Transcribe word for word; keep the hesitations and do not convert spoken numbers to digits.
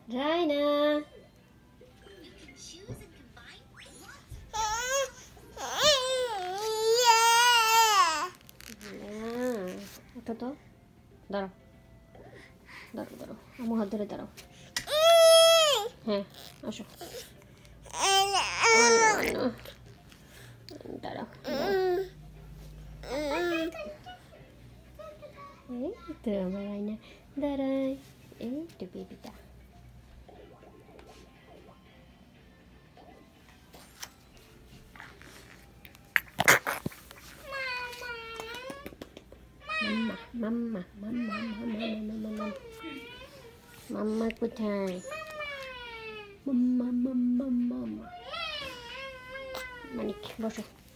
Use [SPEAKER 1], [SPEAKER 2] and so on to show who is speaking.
[SPEAKER 1] Raina. Itu tuh. Daruh. Daruh, daruh. Kamu হাত ধরে দাঁড়াও। হ্যাঁ, আসো। দাঁড়াও। এই তো আমার রাইনা দাঁড়াই। এই তো বেবিটা। Mama, mama, mama, mama, mama, mama. Mama কোথায়? Mama, mama, mama. Manik, বসো।